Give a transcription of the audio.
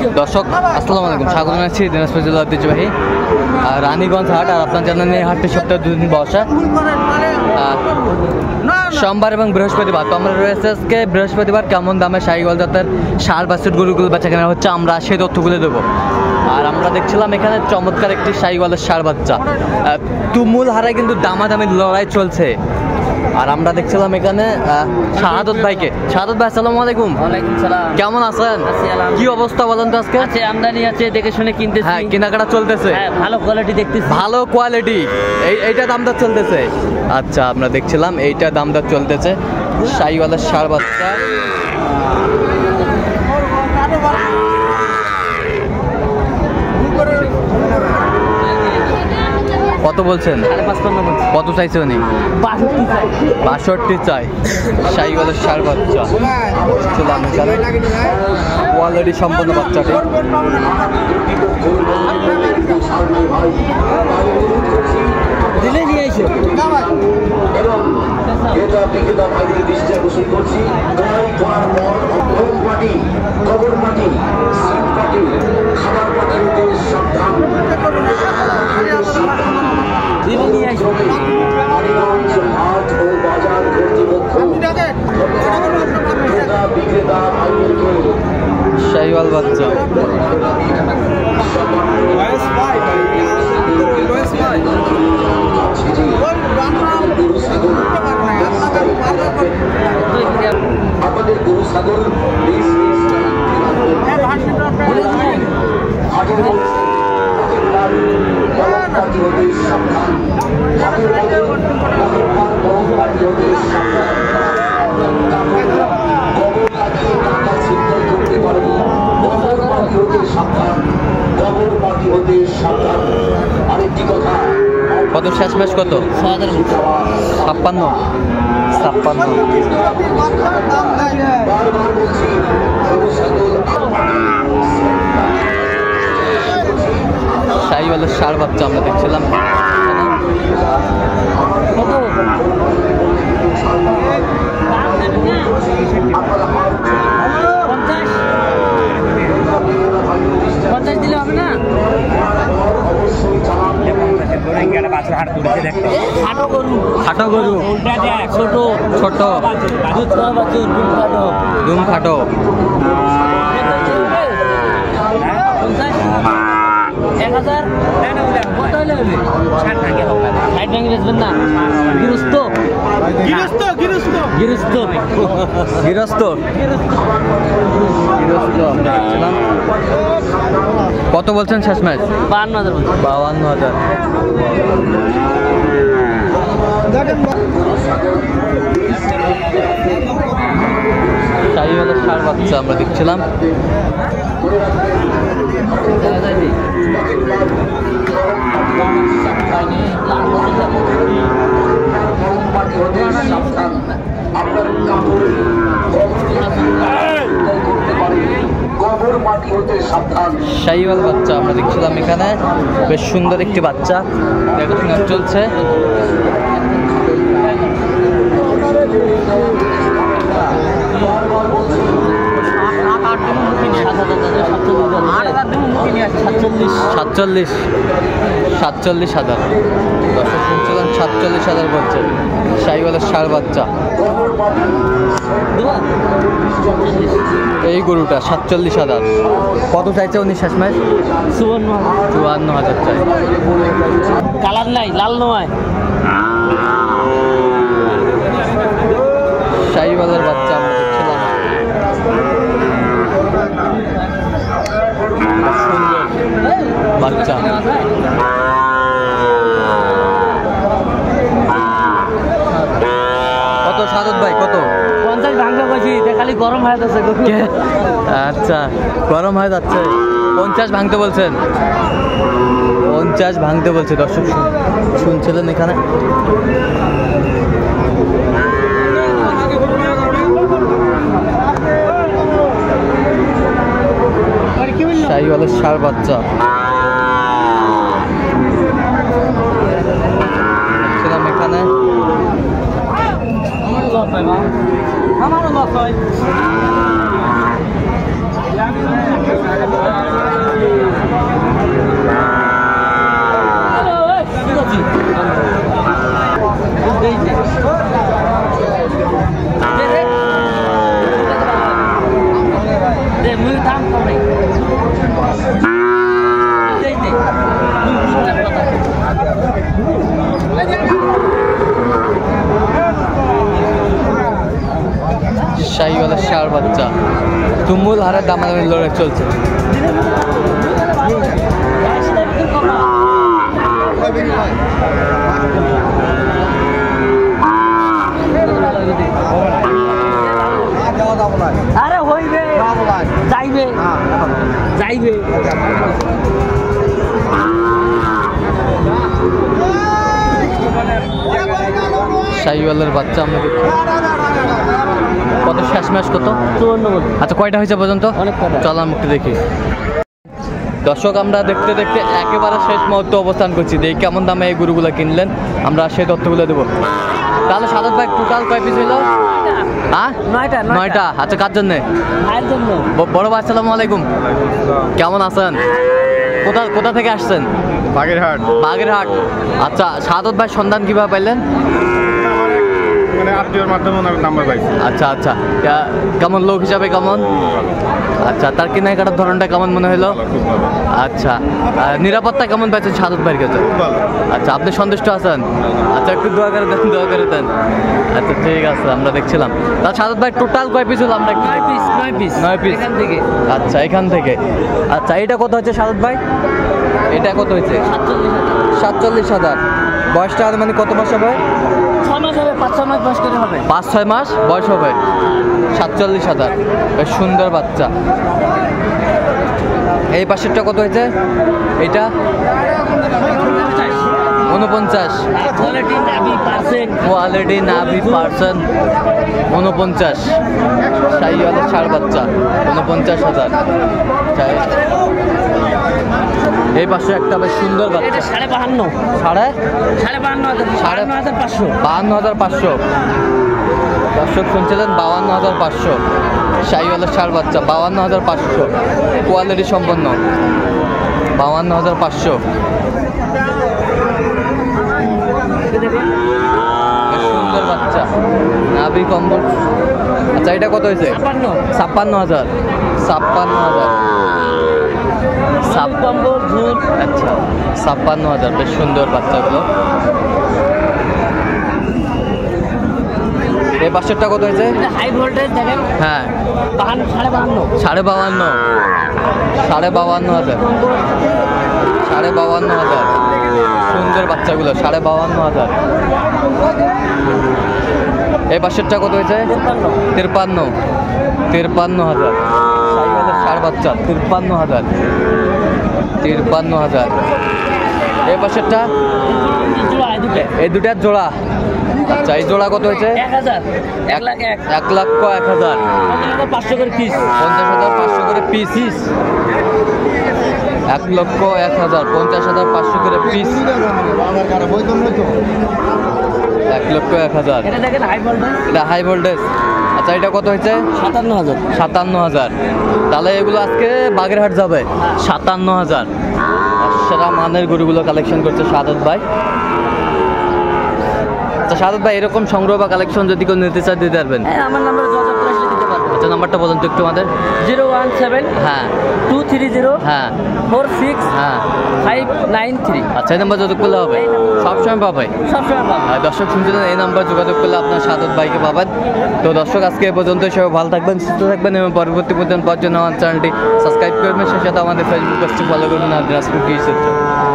দর্শক আসসালামু আলাইকুম, স্বাগত জানাচ্ছি দিনাজপুর জেলার ঐতিহ্যবাহী রানীগঞ্জ হাট। আর আপনার জানেন এই হাটটি সপ্তাহে 2 দিন বসা, সোমবার এবং বৃহস্পতিবার। তো আমরা রয়েছে আজকে বৃহস্পতিবার কেমন দামে শাহিওয়াল জাতের ষাঁড় বাছুর গরুগুলো বেচা কেনা হচ্ছে আমরা সেই তথ্যগুলো দেবো। আর আমরা দেখছিলাম এখানে চমৎকার একটি শাহিওয়ালের ষাঁড় বাচ্চা, তুমুল হারায় কিন্তু দামাদামি লড়াই চলছে। আর আমরা দেখছিলাম এখানে শাহাদত ভাইকে। শাহাদত ভাই আসসালামু আলাইকুম। ওয়ালাইকুম সালাম। কেমন আছেন? কি অবস্থা বলেন তো আজকে? আছে আমদানি আছে, দেখে শুনে কিনতেছি। হ্যাঁ, কেনাকাটা চলতেছে। হ্যাঁ, ভালো কোয়ালিটি দেখতেছি। ভালো কোয়ালিটি, এইটা দামদার চলতেছে। আচ্ছা, আমরা দেখছিলাম এইটা দামদার চলতেছে শাহিওয়ালের ষাঁড় বাচ্চা। কত বলছেন? 55 কত চাইছে উনি? 62 চাই শাহিওয়ালের ষাঁড় বাচ্চা। চলাম এখানে কোয়ালিটি সম্পন্ন বাচ্চাটি। দিলে নিয়ে এসো। শাহিওয়াল বাচ্চা আমাদের গরু ছাগল আরেকটি কথা, কত শেষ ম্যাচ কত? 56 শাহিওয়ালের ষাঁড় বাচ্চা আমরা দেখছিলাম। দিলে হবে না? খাটো গরু, ছোট ছোট দুম খাটো। 1000 কত হলে হবে? 60 ভাঙে বেচবেন না? গৃহস্থ কত বলছেন শেষ ম্যাচ? 52,000 বলছেন। 52,000। শাহিওয়ালের ষাঁড় বাচ্চা আমরা দেখছিলাম। শাহিওয়াল বাচ্চা আমরা দেখছিলাম এখানে, বেশ সুন্দর একটি বাচ্চা দেখাশোনা চলছে। সাতচল্লিশ হাজার। দর্শক শুনছিলাম 47,000 বলছে শাহিওয়ালের ষাঁড় বাচ্চা। এই গরুটা 47,000। কত চাইছে উনি শেষ ম্যাচ? 54,000 চাই। কালার নাই, লাল নয়। শাহিওয়ালের বাচ্চা আমরা দেখছিলাম। সুন্দর বাচ্চা। কত সাদত ভাই? কত? 50 ভাঙতে বসি, খালি গরম হয়ে যাচ্ছে। আচ্ছা, গরম হয়ে যাচ্ছে। 50 ভাঙতে বলছেন? 50 ভাঙতে বলছে। দর্শক শুনছিলেন এখানে। শাহিওয়ালের ষাঁড় বাচ্চা দেখছিলাম এখানে। আমারও লস হয়। বাচ্চা, তুমুল হারে দামাদামি লড়াই চলছে। আরে হইবে যাইবে যাইবে শাহিওয়ালের বাচ্চা আমরা দেখি কত, শেষ ম্যাচ কত? 54 বল। আচ্ছা কয়টা হয়েছে পর্যন্ত? অনেক কটা। চল আমি একটু দেখি। দর্শক আমরা দেখতে দেখতে একেবারে শেষ মুহূর্তে অবস্থান করছি, দেখি কেমন দামে এই গরুগুলো কিনলেন, আমরা সেই তথ্যগুলো দেবো। তাহলে সাদত ভাই টোটাল কয় পিস হইল? হ্যাঁ 9টা। আচ্ছা কার জন্যে? ভাইয়ের জন্য। বড় ভাই আসসালামু আলাইকুম, কেমন আছেন? কোথা থেকে আসছেন? বাগেরহাট। বাগেরহাট। আচ্ছা সাদত ভাই সন্ধান কিভাবে পাইলেন? মানে আত্মীয়র মাধ্যমে ওনার নাম্বার পাইছি। আচ্ছা আচ্ছা, কেমন লোক হিসাবে কেমন? আচ্ছা তার কেনাকাটার ধরনটা কেমন মনে হলো? খুব ভালো। আচ্ছা নিরাপত্তা কেমন পাচ্ছেন সাদত ভাইয়ের কাছে? খুব ভালো। আচ্ছা আপনি সন্তুষ্ট আছেন? আচ্ছা একটু দোয়া করে দেন, দোয়া করে দেন। আচ্ছা ঠিক আছে, আমরা দেখছিলাম। তা সাদত ভাই টোটাল কয় পিস হলো? আমরা 9 পিস 9 পিস এখান থেকে। আচ্ছা এখান থেকে। আচ্ছা এটা কত হচ্ছে সাদত ভাই? এটা কত হয়েছে? 47,000। বয়সটা মানে কত মাস হবে? 6 মাস হবে, 5-6 মাস বয়স করে হবে। 5-6 মাস বয়স হবে। 47,000, বেশ সুন্দর বাচ্চা। এই পাশেরটা কত হয়েছে? এটা 49। কোয়ালিটি নাভি পার্সেন্ট। কোয়ালিটি নাভি পার্সন 49। শাহিওয়ালের ষাঁড় বাচ্চা 49,000। এই পাশে একটা বেশ সুন্দর বাচ্চা, এটা 52.5 সাড়ে 52,500। 52,500। দর্শক শুনছিলেন 52,500। শাহিওয়ালের ষাঁড় বাচ্চা 52,500, কোয়ালিটি সম্পন্ন 52,500। সুন্দর বাচ্চা, নাভি কম্বল। আচ্ছা এটা কত হয়েছে? 56,000। 56,000। কম্বল ঝুল। আচ্ছা 56,000, বেশ সুন্দর বাচ্চাগুলো। এই পাশেরটা কত হয়েছে? হাই ভোল্টেজ দেখেন। হ্যাঁ 52.5 52,500। 52,500। 52,500 সুন্দর বাচ্চাগুলো 52,500। এই পাশেরটা কত হয়েছে? 53,000। শাহিওয়ালের ষাঁড় বাচ্চা 53,000। 53,000। এই পাশেরটা এই দুটার জোড়া। আচ্ছা এই জোড়া কত হয়েছে? 1,000 1,01,000 1,01,000। 500 করে পিস। 50,500 করে পিস। 1,01,000 50,500 করে পিস। 1,01,000। এটা দেখেন হাই ভোল্টেজ। এটা হাই ভোল্টেজ। আচ্ছা এটা কত হয়েছে? 57,000। 57,000। তাহলে এগুলো আজকে বাগেরহাট যাবে। 57,000। সেরা মানের গরুগুলো কালেকশন করছে সাদত ভাই। আচ্ছা সাদত ভাই এরকম সংগ্রহ বা কালেকশন যদি কেউ নিতে চায় দিতে পারবেন? হ্যাঁ আমার নাম্বারে যোগাযোগ করে আসলে দিতে পারবো। আচ্ছা নাম্বারটা বলুন তো একটু আমাদের। 017 হ্যাঁ 230 হ্যাঁ 46 হ্যাঁ। 593। আচ্ছা এই নাম্বার যোগাযোগ করলে হবে? সবসময় পাবে। সবসময় পাবো। দর্শক শুনছিলেন, এই নাম্বার যোগাযোগ করলে আপনার সাদত ভাইকে পাবেন। তো দর্শক আজকে এ পর্যন্ত, সবাই ভালো থাকবেন, সুস্থ থাকবেন এবং পরবর্তী পর্যন্ত পাওয়ার জন্য আমার চ্যানেলটি সাবস্ক্রাইব করবেন। সেই সাথে আমাদের ফেসবুক পেজটি ফলো করবেন আর দিনাজপুর কৃষি চিত্র।